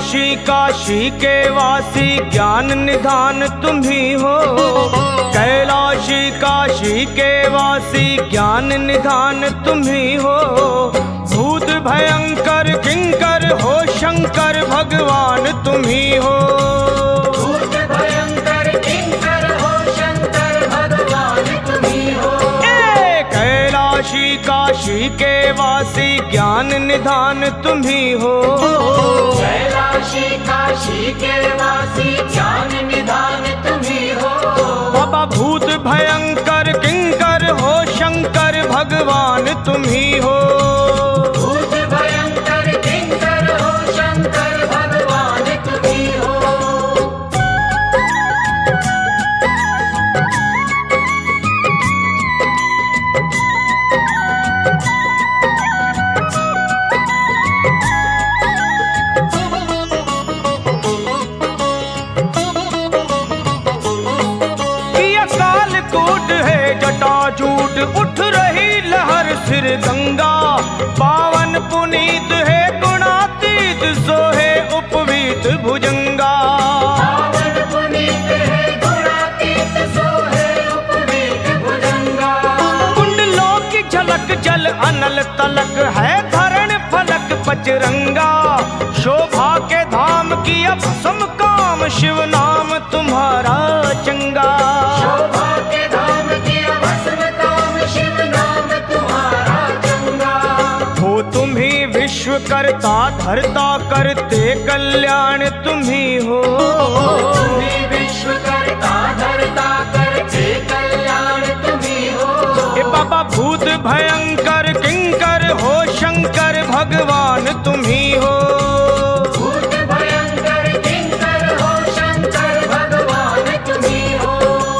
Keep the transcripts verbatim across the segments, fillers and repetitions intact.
कैलाशी काशी के वासी ज्ञान निधान तुम ही हो। कैलाशी काशी के वासी ज्ञान निधान तुम ही हो। भूत भयंकर किंकर हो शंकर भगवान तुम ही हो। भूत भयंकर किंकर हो शंकर भगवान तुम ही हो। ए कैलाशी काशी के वासी ज्ञान निधान तुम ही हो। कैलाशी काशी के वासी ज्ञान निधान तुम ही हो। बाबा भूत भयंकर किंकर हो शंकर भगवान तुम ही हो। भूत भयंकर किंकर हो शंकर भगवान तुम ही हो। जटाजूट उठ रही लहर सिर गंगा। पावन पुनीत है गुणातीत सोहे उपवीत भुजंगा। पावन पुनीत है गुणातीत सोहे उपवीत भुजंगा। कुंडलों की झलक जल अनल तलक है धरण फलक पचरंगा। शोभा के धाम की अब सम काम शिव नाम तुम्हारा चंगा। शोभा के धाम की विश्व करता धरता करते कल्याण तुम ही हो। तुम ही विश्व करता धरता करते कल्याण तुम ही हो। ए बाबा भूत भयंकर किंकर हो शंकर भगवान तुम ही हो। भूत भयंकर किंकर हो शंकर भगवान तुम ही हो।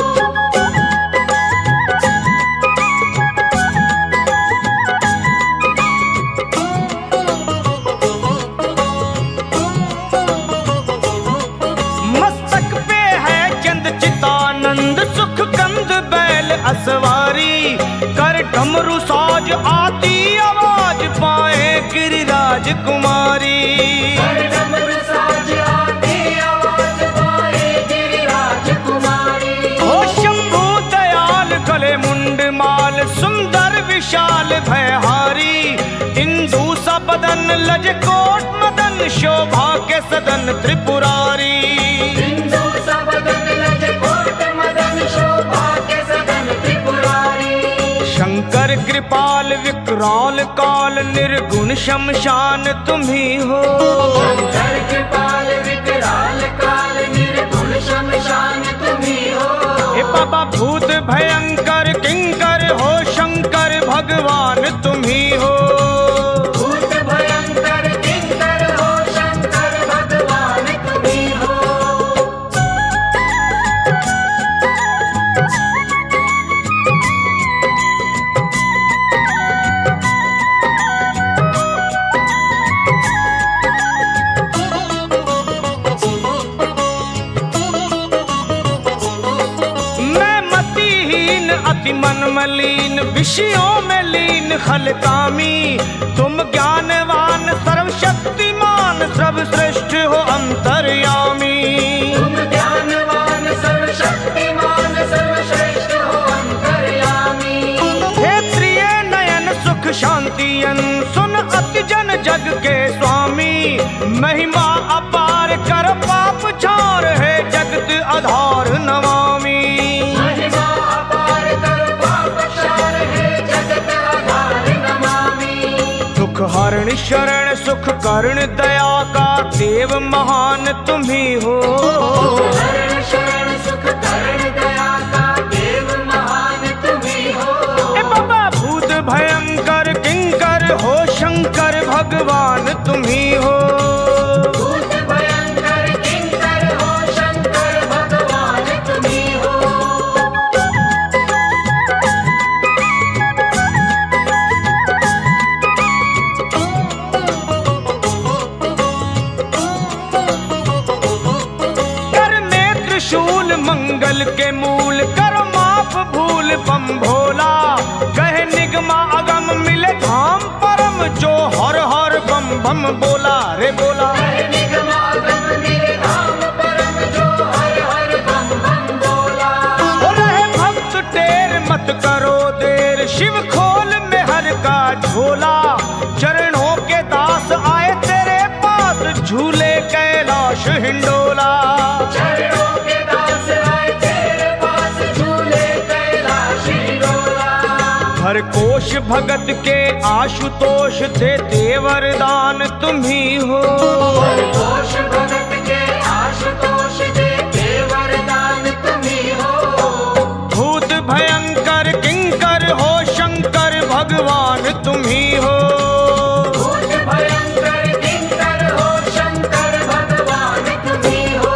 सुख कंद बैल असवारी कर डमरू साज आती आवाज पाए गिरिराज कुमारी। कर डमरू साज आती आवाज पाए गिरिराज कुमारी। हो शंभु दयाल गले मुंड माल सुंदर विशाल भयहारी। इंदु सा बदन लज कोट मदन शोभा के सदन त्रिपुरारी। इंदु सा बदन लज कोट मदन शोभा के सदन त्रिपुरारी। शंकर कृपाल विकराल काल निर्गुण शमशान तुम ही हो। शंकर कृपाल विकराल काल निर्गुण शमशान तुम ही हो। ए बाबा भूत भयंकर किंकर हो शंकर भगवान तुम ही हो। भूत भयंकर किंकर हो शंकर भगवान तुम ही हो। अति मन मलीन विषयों में लीन खलकामी। तुम ज्ञानवान सर्वशक्तिमान सर्वश्रेष्ठ हो अंतर्यामी। तुम ज्ञानवान सर्वशक्तिमान सर्वश्रेष्ठ हो अंतर्यामी। हे प्रिय नयन सुख शांति सुन अति जन जग के स्वामी। महिमा अपार कर पाप झार है जगत आधार नमामि। हरण शरण सुख कर्ण दया का देव महान तुम ही हो। हरण शरण सुख कर्ण दया का देव महान तुम ही हो। ए बाबा भूत भयंकर किंकर हो शंकर भगवान तुम ही हो। भूत भयंकर किंकर हो शंकर भगवान तुम ही हो। मंगल के मूल कर माफ भूल बम भोला। कहे निगमा अगम मिले धाम परम जो हर हर बम बम बोला रे बोला। शिव खोल में हर का झोला, चरणों के दास आए तेरे पास, झूले कैलाश हिंडोला। चरणों के दास आए तेरे पास, झूले कैलाश हिंडोला। हर कोश भगत के आशुतोष देते वरदान तुम्ही हो। हर कोश भगत के आशुतोष देते वरदान तुम्ही हो। भूत भयंकर किंकर हो, शंकर भगवान तुम्ही हो। भूत भयंकर किंकर हो, शंकर भगवान तुम्ही हो।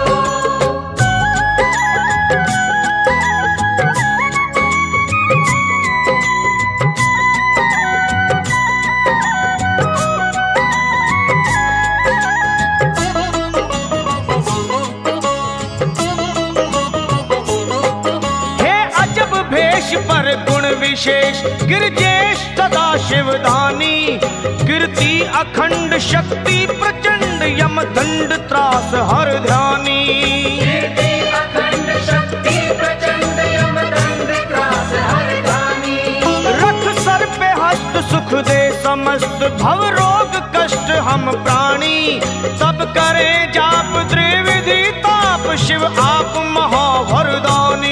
पर गुण विशेष गिरजेश सदा शिवदानी, कीर्ति अखंड शक्ति प्रचंड यम दंड त्रास हर ध्यानी। कीर्ति अखंड शक्ति प्रचंड यम दंड त्रास हर ध्यानी। रथ सर पे हस्त सुख दे समस्त, भव रोग कष्ट हम प्राणी। तब करें जाप त्रिविधि ताप, शिव आप महावरदानी।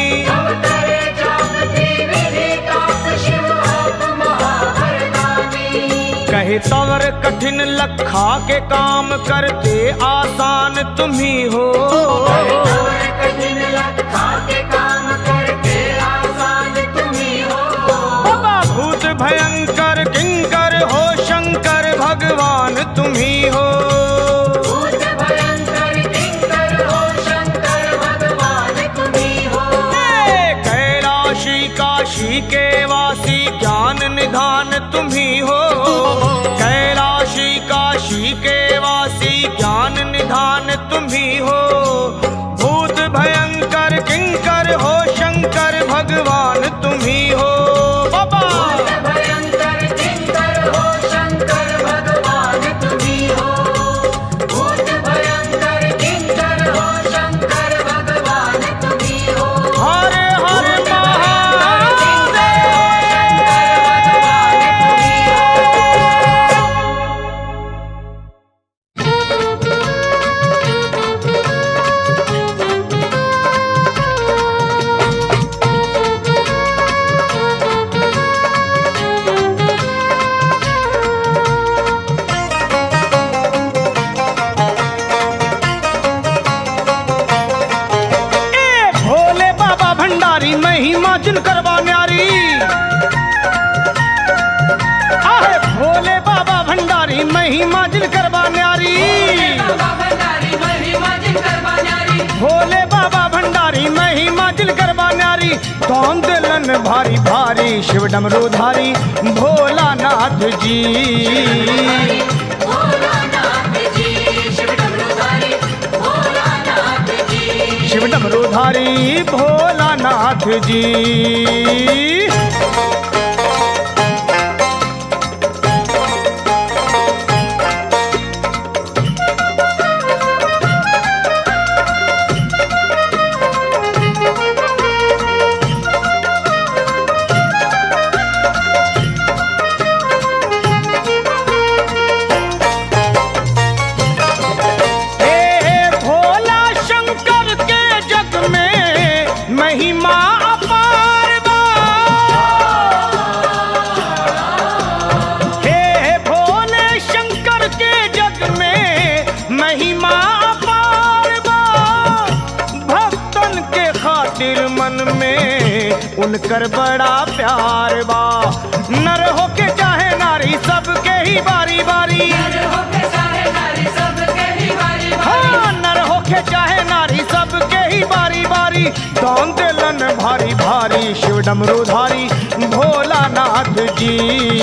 कहे तवर कठिन लखा के काम, करते आसान तुम्ही हो। कहे तवर कठिन लखा के काम, करते आसान तुम्ही हो। बाबा भूत भयंकर किंकर हो, शंकर भगवान तुम्ही हो। भूत भयंकर किंकर हो, शंकर भगवान तुम्ही हो। कैलाशी काशी के वासी, ज्ञान निधान तुम्ही हो। कैलाशी काशी के वासी, ज्ञान निधान तुम्ही हो। भूत भयंकर किंकर हो, शंकर भगवान तुम्ही हो। बाबा भूत भयंकर किंकर हो, शंकर भगवान तुम्ही हो। भूत भयंकर किंकर हो, शंकर भगवान तुम्ही हो। हर हर महिमा जिन करवा न्यारी, आहे भोले बाबा भंडारी महिमा जिन करवा न्यारी। भोले बाबा भंडारी महिमा जिन करवा न्यारी, कौन दिलन भारी भारी शिव डमरूधारी भोलानाथ जी। शिव डमरूधारी भोलानाथ जी। महिमा अपार बा, हे भोले शंकर के जग में महिमा अपार बा। भक्तन के खातिर मन में उनकर बड़ा प्यार बा। नर हो के चाहे नारी सबके ही बारी बारी, हाँ नर हो के चाहे नारी सबके ही बारी बारी। कौन दिलन भारी भारी शिव डमरूधारी भोलानाथ जी।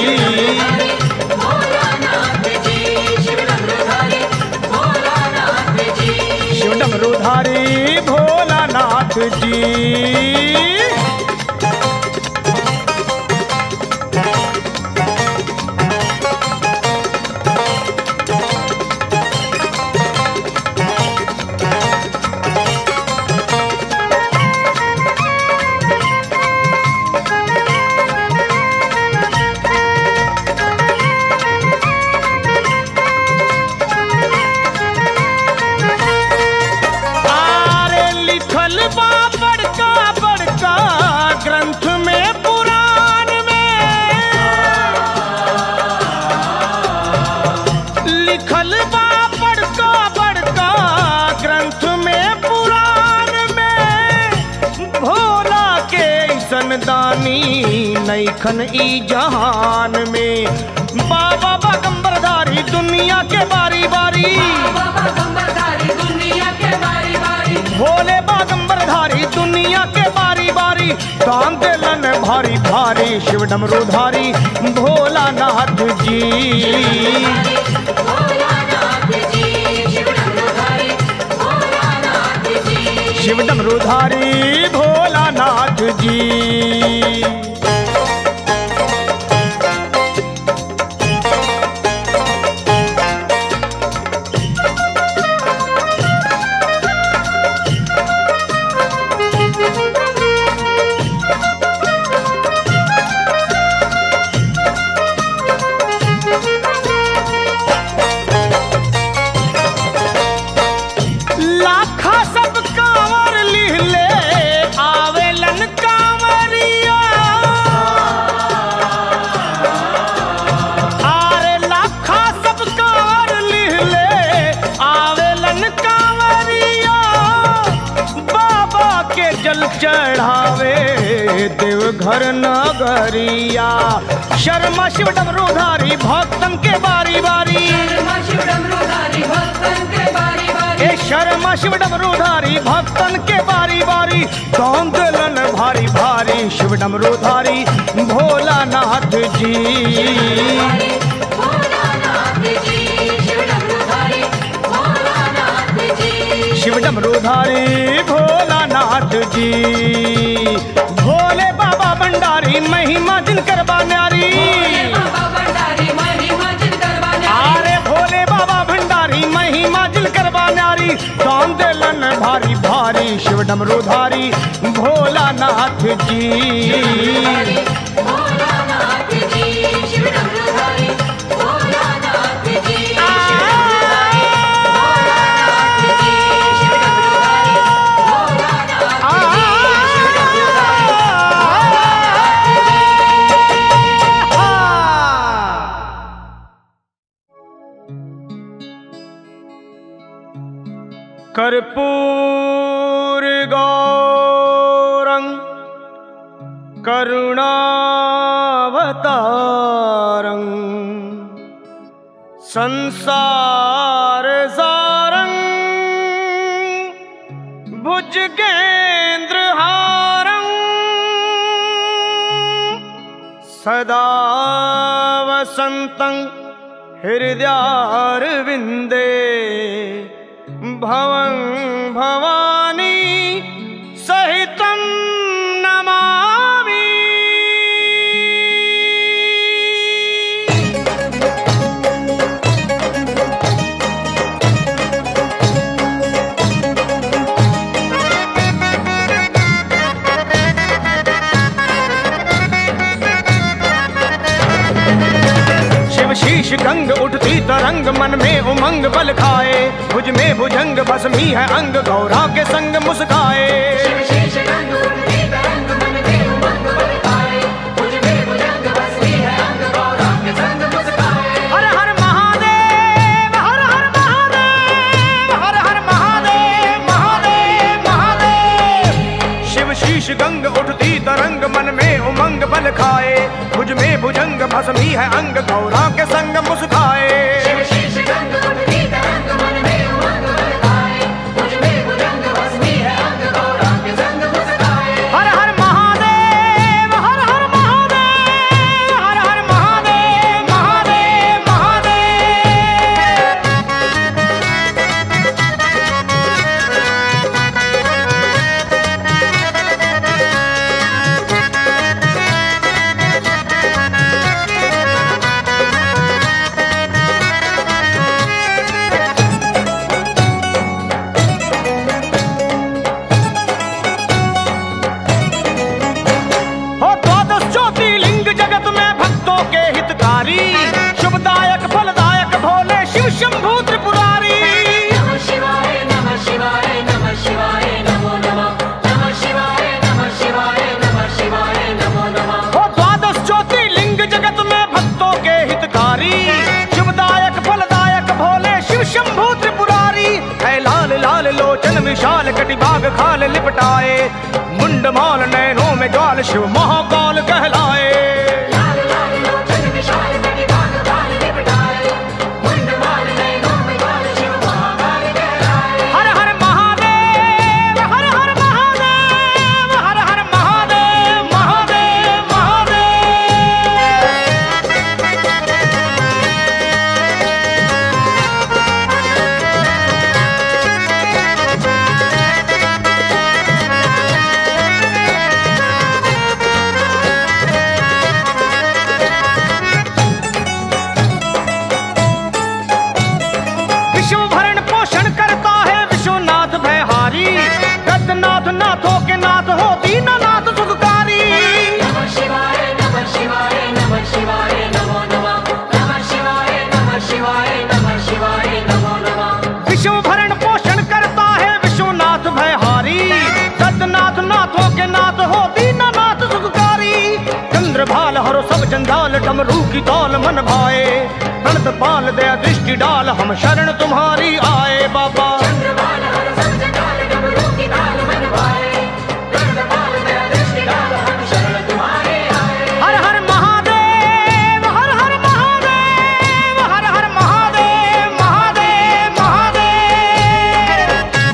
शिव डमरूधारी भोलानाथ जी। नैखन ई जहान में। बाबा बागंबरधारी दुनिया के बारी बारी, भोले बागंबरधारी दुनिया के बारी बारी, काम दिलन भारी भारी शिव डमरूधारी भोलानाथ जी। शिव डमरूधारी भोलानाथ जी। चढ़ावे देवघर नगरिया, शर्मा शिव डमरूधारी भक्तन के बारी बारी, ए शर्मा शिव डमरूधारी भक्तन के बारी बारी, कौन दिलन भारी भारी शिव डमरूधारी भोलानाथ जी। शिव डमरूधारी भोलानाथ जी। भोले बाबा भंडारी महिमा जिनकर बान्यारी, अरे भोले बाबा भंडारी महिमा जिनकर बान्यारी, काम दिलन भारी भारी शिव डमरूधारी भोलानाथ जी। कर्पूर गौरं करुणावतारं संसार सारं भुजगेंद्र हारं सदा वसन्तं हृदयारविन्दे भवं भवानी सहितं नमामि। शीश गंग उठती तरंग मन में उमंग बल खाए, भुज में भुजंग भस्मी है अंग गौरा के संग मुस्काए। शीश गंग उठती तरंग मन में उमंग बल खाए, भुज में भुजंग भस्मी है अंग गौरा के संग मुस्काए। हर हर महादेव हर हर महादेव हर हर महादेव महादेव महादेव। शिव शीश गंग उठती तरंग मन में उमंग बल खाए, भुज में भुजंग भस्मी है अंग गौरा के संग मुस्काए। शिव शीश गंग उठती तरंग मन में उमंग बल खाए, भुज में भुजंग भस्मी है अंग गौरा के संग मुस्काए। हर हर महादेव हर हर महादेव हर हर महादेव महादेव शुभदायक फलदायक भोले शिव शंभू त्रिपुरारी। नमः शिवाय नमः शिवाय नमः शिवाय नमो नमः, नमः शिवाय नमः शिवाय नमः शिवाय नमो नमः। ओ द्वादश ज्योतिर्लिंग जगत में भक्तों के हितकारी, शुभदायक फलदायक भोले शिव शंभू त्रिपुरारी। है लाल लाल लोचन विशाल कटिबाग खाल लिपटाए, मुंड माल नैनों में ज्वाल शिव महाकाल कहलाए। काल हरो सब जंजाल, डमरू की ताल मन भाए। प्रणत पाल दया दृष्टि डाल, हम शरण तुम्हारी आए बाबा। चंद्रभान हर सब जंजाल, डमरू की ताल मन भाए। प्रणत पाल दया दृष्टि डाल, हम शरण तुम्हारे आए। हर हर महादेव, हर हर महादेव, हर हर महादेव, महादेव महादेव।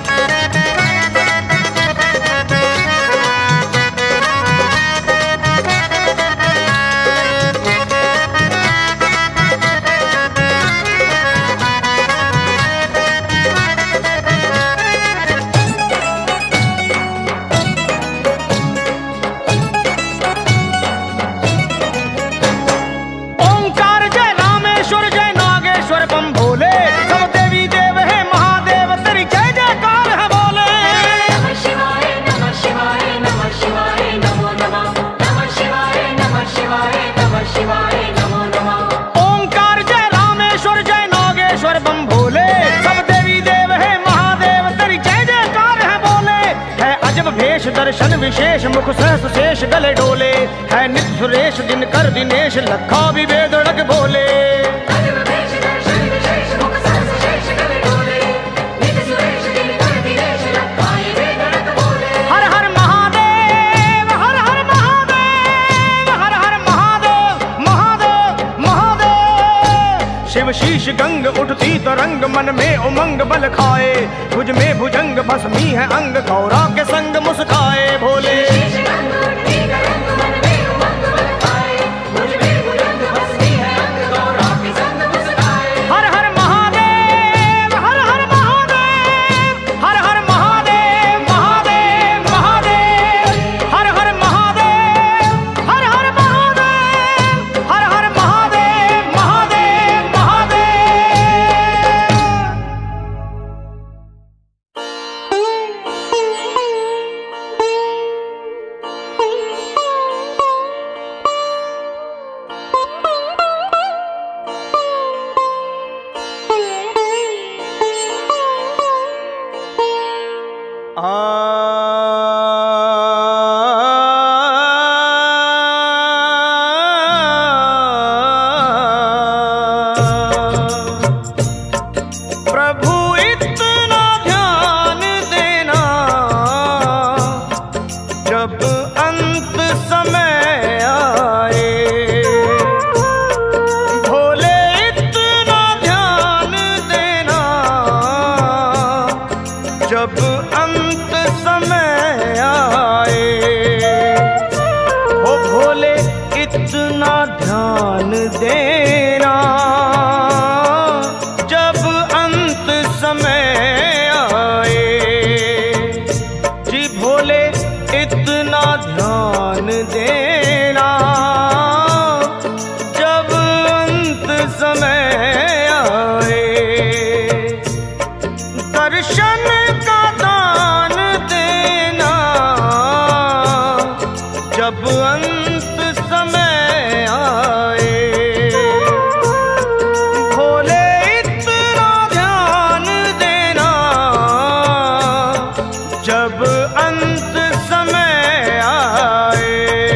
ओंकार जय रामेश्वर जय नागेश्वर बम भोले, सब देवी देव है महादेव, तेरी जय जयकार है बोले। नमः शिवाय नमः शिवाय नमः शिवाय नमो नमः। नमः शिवाय नमः शिवाय नमः शिवाय नमो नमः। ओंकार जय रामेश्वर जय नागेश्वर बम भोले, सब देवी देव है महादेव, तेरी जय जयकार है बोले। है अजब भेष दर्शन विशेष, मुख सहस शेष गले डोले। है नित्य सुरेश दिनकर दिनेश, लखा भी वेदड़क बोले। अजब भेष दर्शन विशेष, मुख सहस शेष गले डोले। नित्य सुरेश दिनकर दिनेश, लखाए वेदड़क बोले। हर हर महादेव, हर हर महादेव, हर हर महादेव, महादेव महादेव। शिव शीश गंग उठती तरंग, मन में उमंग बल खाए। भुज में भुजंग भस्मी है अंग, गौरा के संग मुस्काए भोले। शीश गंग उठती तरंग, मन में उमंग बल खाए। भुज में भुजंग भस्मी है अंग, गौरा के संग मुस्काए। हर हर महादेव, हर हर महादेव, हर हर महादेव, महादेव महादेव। हर हर महादेव, हर हर महादेव, हर हर महादेव, महादेव महादेव। प्रभु इतना ध्यान देना, जब अंत समय आए। भोले इतना ध्यान देना, जब अंत समय आए। ओ भोले इतना ध्यान देना, जब अंत समय आए। जी भोले इतना ध्यान देना, जब अंत समय आए। दर्शन का दान देना, जब अंत समय आए। भोले इतना ध्यान देना, जब अंत समय आए।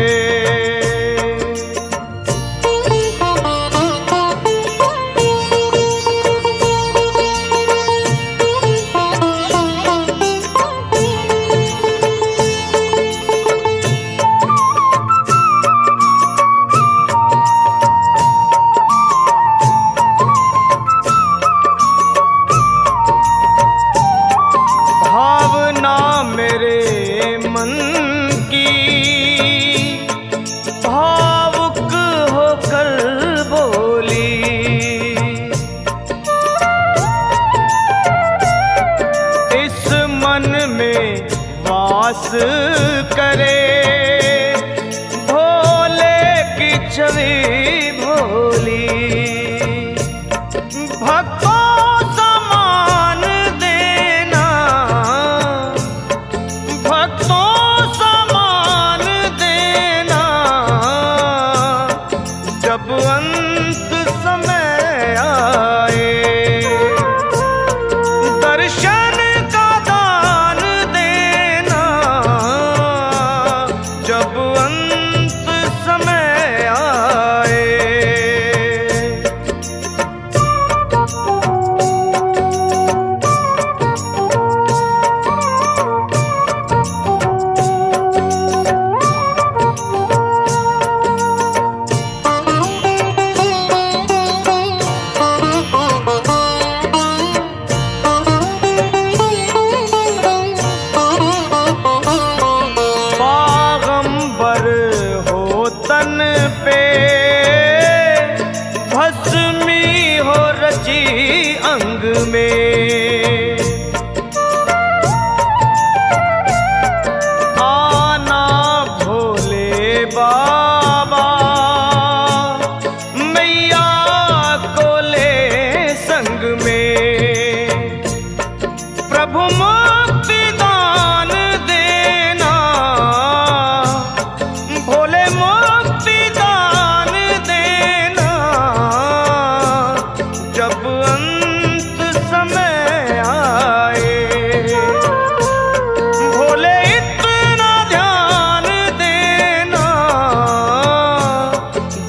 भावना मेरे मन की भावुक होकर बोली। इस मन में वास करे, भोले की छवि भोली। भक्तों समान देना, भक्तों समान देना, जब अंत समय आए। दर्शन का दान देना, जब अंत समय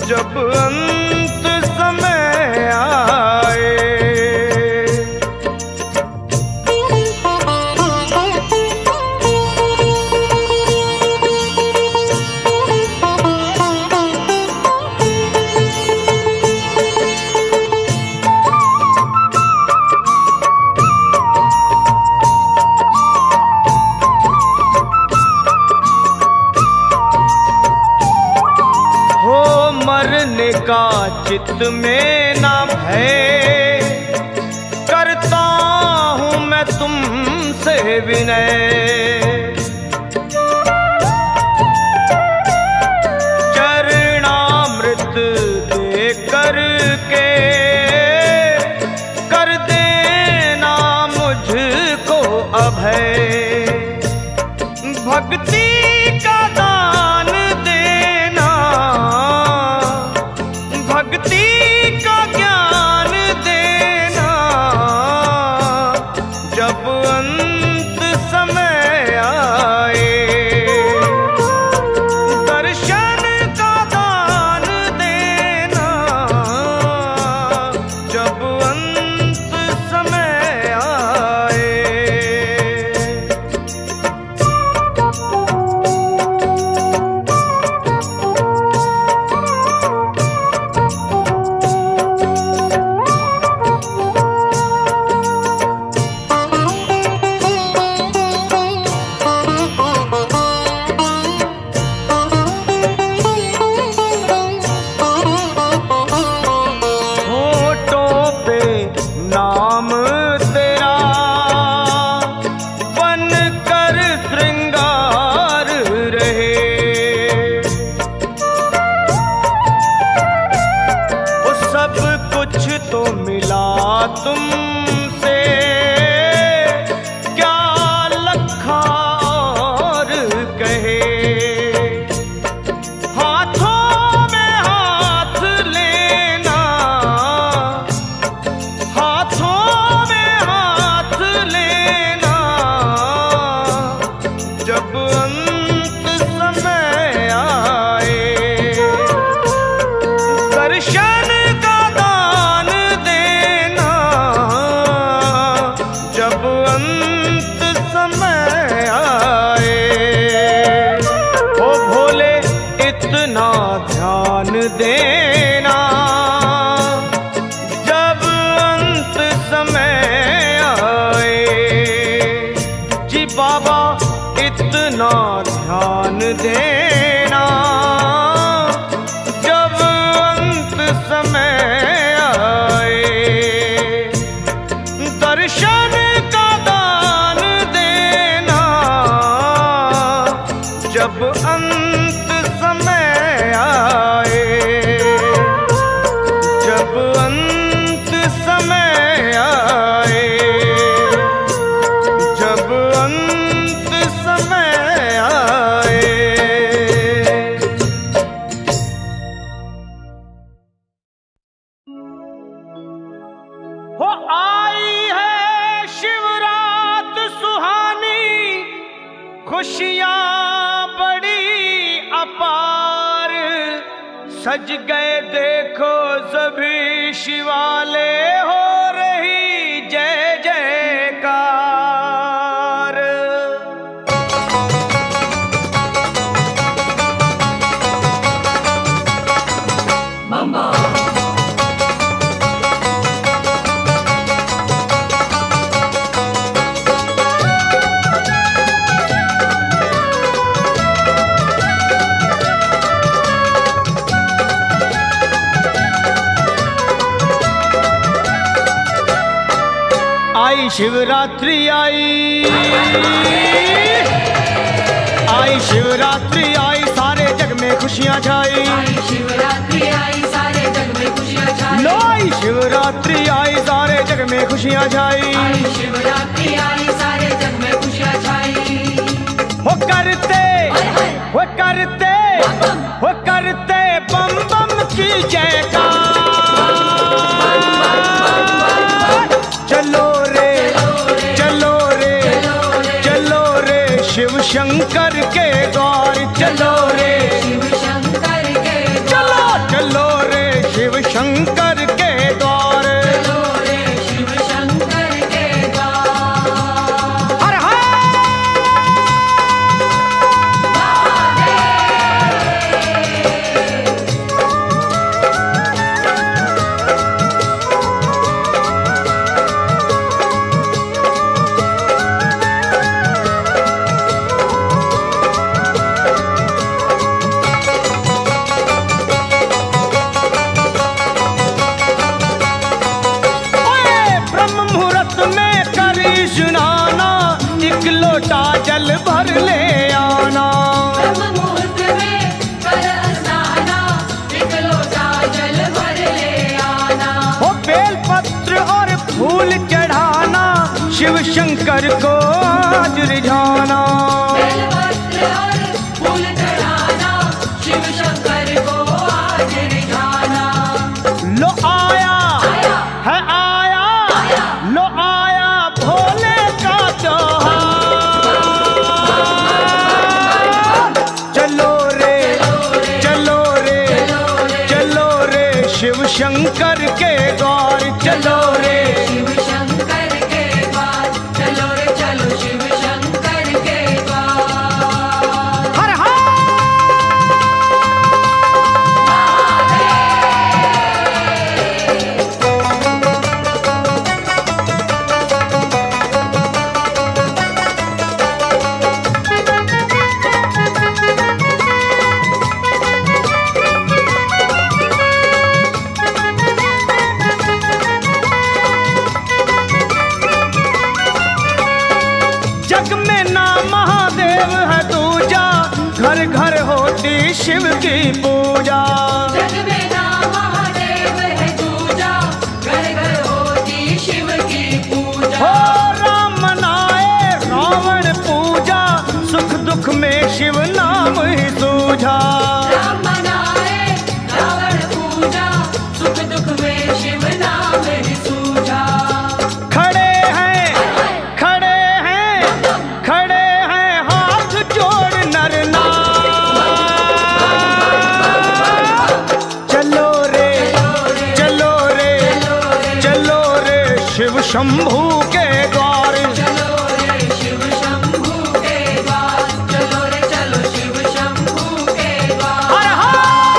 जब अंत समय आए। मरने का चित्त में ना भय, करता हूँ मैं तुमसे विनय। चरणामृत दे करके कर देना मुझको अभय। भक्ति का दान देना, भक्ति का ज्ञान देना, जब अंत समय आए। दर्शन का दान देना, जब अंत समय आए। नाम तेरा बन कर श्रृंगार रहे। वो सब कुछ तो मिला तुमसे, क्या लखा और कहे। हाथों में हाथ लेना, हाथों में हाथ लेना, जब अंत समय आए। दर्शन का दान देना, जब अंत समय आए। ओ भोले इतना ध्यान देना, जब अंत समय आए। जी बाबा इतना ध्यान देना, जब अंत समय आए। दर्शन का दान देना, जब अंत समय आए। जब अंत समय आए, जब अंत समय आए। हो आई है शिवरात सुहानी, खुशियाँ बड़ी अपार। सज गए देखो सभी शिवाले, हो रही जय जयकार। आई शिवरात्रि आई, आई शिवरात्रि आई, सारे जग में खुशियाँ छाई। आई शिवरात्रि आई, सारे जग में खुशियाँ छाई। लो आई शिवरात्रि आई, सारे जग में खुशियाँ छाई। आई शिवरात्रि आई, सारे जग में खुशियाँ छाई। हो करते हो करते हो करते बम बम की जयकार। चलो रे चलो रे चलो रे शिव शंकर के द्वार। चलो रे शिव शंकर के चलो चलो जल भर ले आना। ब्रह्म मुहूर्त में कर स्नाना, एक लोटा जल भर ले आना। हो बेल पत्र और फूल चढ़ाना, शिव शंकर को आज रिझाना। बेलपत्र और फूल चढ़ाना, शिव शंकर को आज रिझाना। लो आया, आया, है आया, आया, लो आया भोले का त्योहार। चलो रे, चलो रे, चलो रे शिव शंकर के द्वार। चलो रे, शिव शंकर के द्वार। चलो रे चलो शिव शंकर के द्वार। हर हर जग में ना महादेव है दूजा, घर घर होती शिव की पूजा। जग में नाम महादेव है दूजा, घर घर होती शिव की पूजा। हो राम मनाए रावण पूजा, सुख दुख में शिव नाम ही सूझा। राम मनाए रावण पूजा, सुख दुख में शिव नाम ही सूझा। खड़े हैं, खड़े हैं, खड़े हैं हाथ जोड़ नर नार। चलो रे, चलो रे, चलो रे शिव शंभू के द्वार। चलो रे शिव शंभू के द्वार। चलो रे चलो शिव शंभू के द्वार। हर हर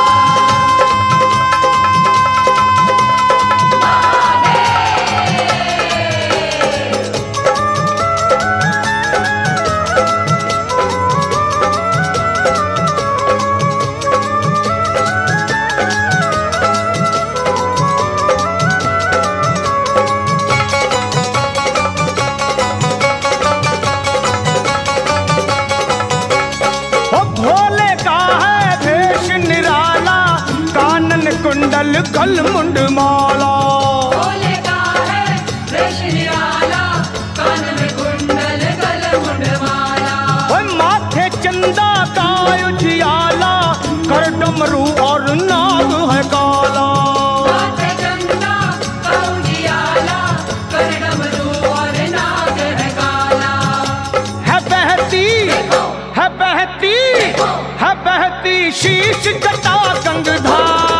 ओ भोले का है भेष निराला, कानन कुंडल गल मुंड माला। भोले का है वेश निराला, कान में कुंडल गल मुंड माला। ओ माथे चंदा का उजियाला, कर डमरू और नाग है काला। माथे चंदा का उजियाला, कर डमरू और नाग है काला। है बहती, है बहती, है बहती शीश जटा गंगधार।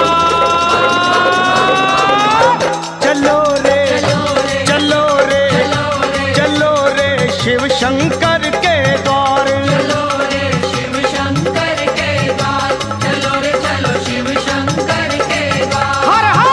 चलो रे, चलो रे, चलो रे शिव शंकर के द्वार। चलो रे शिव शंकर के द्वार। चलो रे चलो शिव शंकर के द्वार। हर हर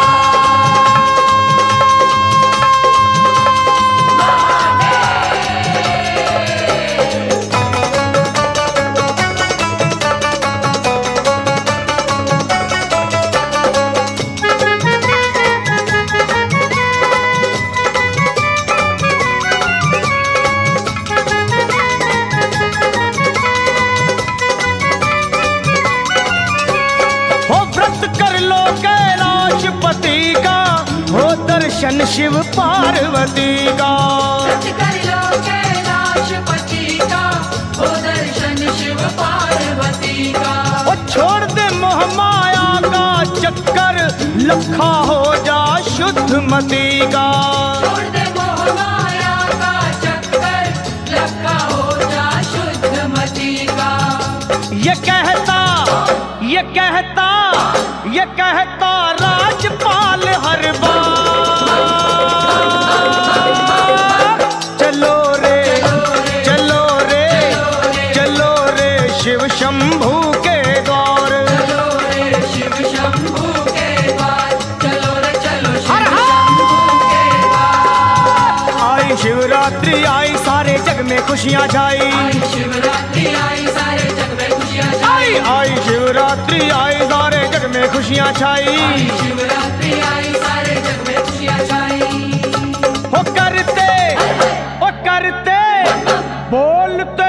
हो व्रत कर लो कैलाश पति का, हो दर्शन शिव पार्वती का। व्रत कर लो कैलाश पति का, हो दर्शन शिव पार्वती का। ओ छोड़ दे मोह माया का चक्कर, लखा हो जा शुद्ध मती का। छोड़ दे मोह माया का चक्कर, लखा हो जा शुद्ध मति का। ये कहता, ये कहता, ये कहता राजपाल हर बार। चलो रे, चलो रे, चलो रे शिव शंभू के द्वार। चलो रे शिव शंभू के द्वार। चलो रे चलो हर शिव हर। शंभू के द्वार। आई शिवरात्रि आई सारे जग में खुशियाँ छाई। आई शिवरात्रि आई सारे जग में खुशियाँ आई छाई। आई शिवरात्रि आई सारे जग में खुशियाँ छाई। आई शिवरात्रि आई सारे जग में खुशियाँ छाई। हो करते, ओ करते बोलते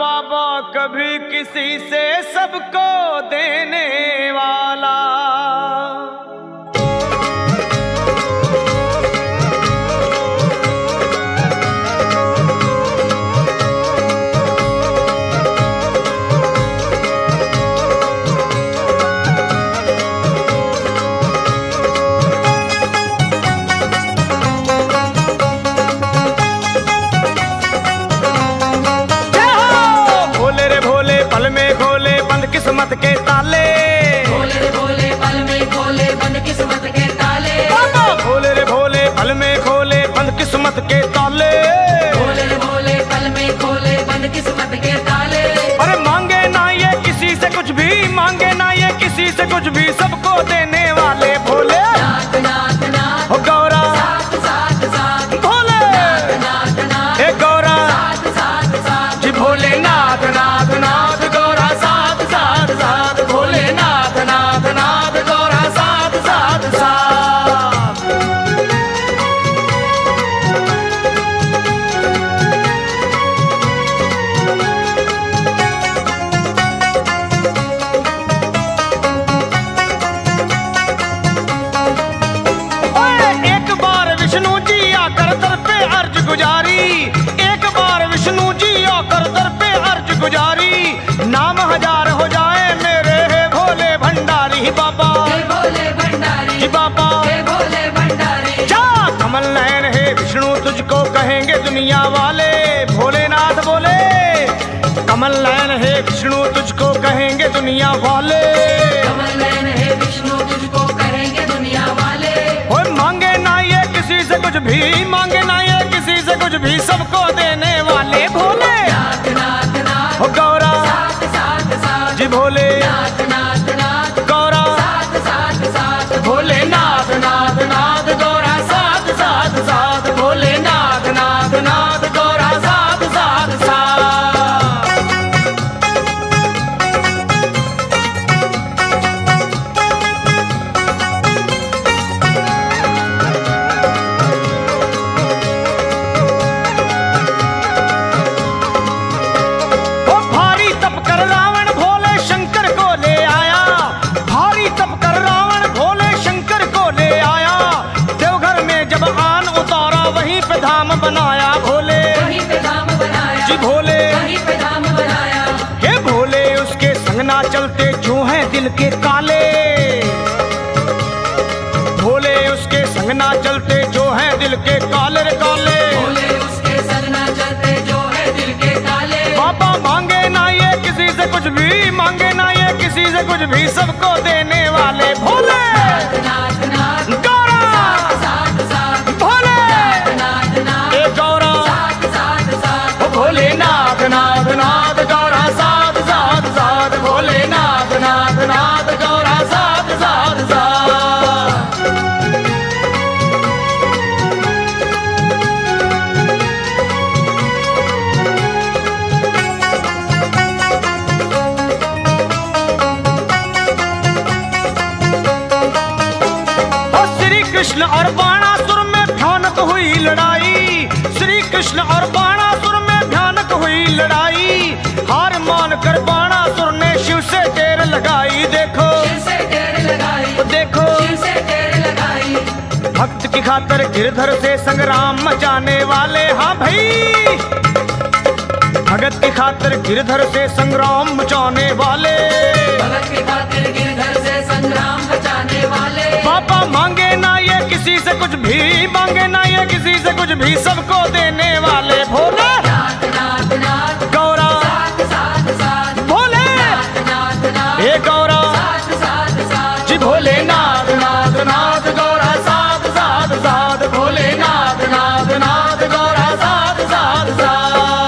बाबा कभी किसी से सबको देने वाला। किस्मत के ताले भोले रे भोले पल में खोले बंद किस्मत के ताले। बाबा भोले रे भोले पल में खोले बंद किस्मत के ताले। भोले रे भोले पल में खोले बंद किस्मत के ताले। अरे मांगे ना ये किसी से कुछ भी, मांगे ना ये किसी से कुछ भी, सबको देने वाले भोले। नाथ नाथ नाथ हो गौरा साथ साथ साथ भोले। नाथ नाथ नाथ हे गौरा साथ साथ साथ जी भोले नाथ नाथ नाथ गौरा साथ साथ साथ भोले नाथ नाथ नाथ गौरा साथ साथ साथ। ओए एक बार विष्णु जी आकर दर पे अर्ज गुजारी, एक बार विष्णु जी आकर दर पे अर्ज गुजारी, नाम हजार हो जाए मेरे हे भोले भंडारी बाबा। हे भोले भंडारी जी बाबा हे भोले भंडारी। जा कमल नयन हे विष्णु तुझको कहेंगे दुनिया वाले, भोलेनाथ बोले कमल नयन हे विष्णु तुझको कहेंगे दुनिया वाले। कमल नयन हे विष्णु तुझको कहेंगे दुनिया वाले। ओए मांगे ना ये किसी से कुछ भी, मांगे ना ये किसी से कुछ भी, सबको देने वाले भोले। नाथ नाथ नाथ हो गौरा साथ साथ साथ जी भोले नाथ नाथ नाथ गौरा साथ साथ साथ भोले नाथ नाथ नाथ गौरा साथ साथ साथ भोले नाथ नाथ नाथ गौरा साथ साथ साथ। ओ भारी तप कर रावण भोले शंकर को ले आया, भारी तप कर रावण भोले शंकर को ले आया, देवघर में जब आन उतारा वहीं पे धाम बनाया भोले। वहीं पे धाम बनाया जी भोले वहीं पे धाम बनाया। हे भोले उसके संग ना चलते जो हैं दिल के काले, भोले उसके संग ना चलते जो हैं दिल के काले रे काले। भोले उसके संग ना चलते जो है दिल के काले। बाबा मांगे ना ये किसी से कुछ भी, मांगे ना ये किसी से कुछ भी, सबको देने वाले भोले। नाथ नाथ नाथ गौरा साथ साथ भोले नाथ नाथ ए गौरा साथ साथ साथ ओ भोले नाथ नाथ नाथ गौरा साथ साथ साथ भोले नाथ नाथ नाथ गौरा साथ साथ साथ। कृष्ण और बाणासुर में भयानक हुई लड़ाई, श्री कृष्ण और बाणासुर में भयानक हुई लड़ाई, हार मान कर बाणासुर ने शिव से टेर लगाई। देखो शिव से टेर लगाई देखो शिव से टेर लगाई। भक्त की खातर गिरधर से संग्राम मचाने वाले, हाँ भाई भगत की खातर गिरधर से संग्राम मचाने वाले, भगत की खातिर गिरधर से संग्राम बचाने वाले। पापा मांगे ना ये किसी से कुछ भी, मांगे ना ये किसी से कुछ भी, सबको देने वाले भोले। नाथ नाथ नाथ गौरा साथ साथ साथ भोले नाथ नाथ नाथ हे गौरा साथ साथ साथ जी भोले नाथ नाथ नाथ गौरा साथ साथ साथ भोले नाथ नाथ नाथ गौरा साथ साथ साथ।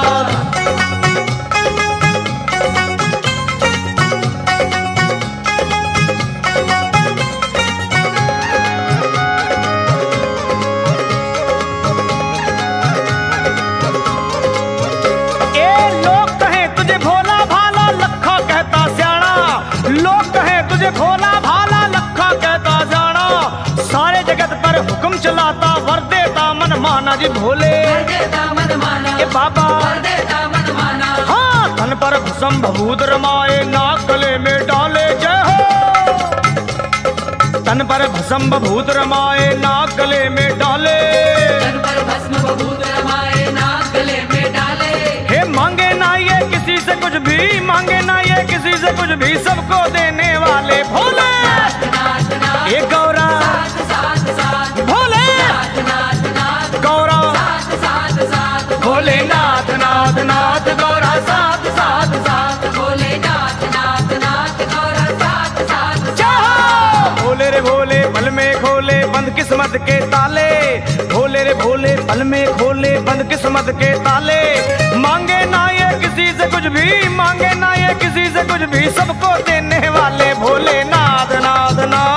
भोला भाला लखा कहता जाना, सारे जगत पर हुक्म चलाता वर देता मन माना जी भोले। कर देता मन माना ए बाबा कर देता मन माना। हाँ तन पर भस्म भभूत रमाए नाग गले में डाले जय हो। तन पर भस्म भभूत रमाए नाग गले में डाले, तन पर भस्म भभूत रमाए नाग गले में डाले। हे मांगे ना ये किसी से कुछ भी, मांगे ना ये किसी से कुछ भी, सबको देने वाले भोले नाथ नाथ नाथ ये गौरा साथ साथ साथ भोले नाथ नाथ नाथ गौरा साथ साथ साथ भोले नाथ नाथ नाथ गौरा साथ साथ साथ भोले नाथ नाथ नाथ गौरा साथ साथ चाहो। भोले रे भोले पल में खोले बंद किस्मत के ताले, भोले रे भोले पल में खोले बंद किस्मत के ताले। मांगे ना ये किसी से कुछ भी, मांगे ना ये किसी से कुछ भी, सबको देने वाले भोले नाथ नाथ नाथ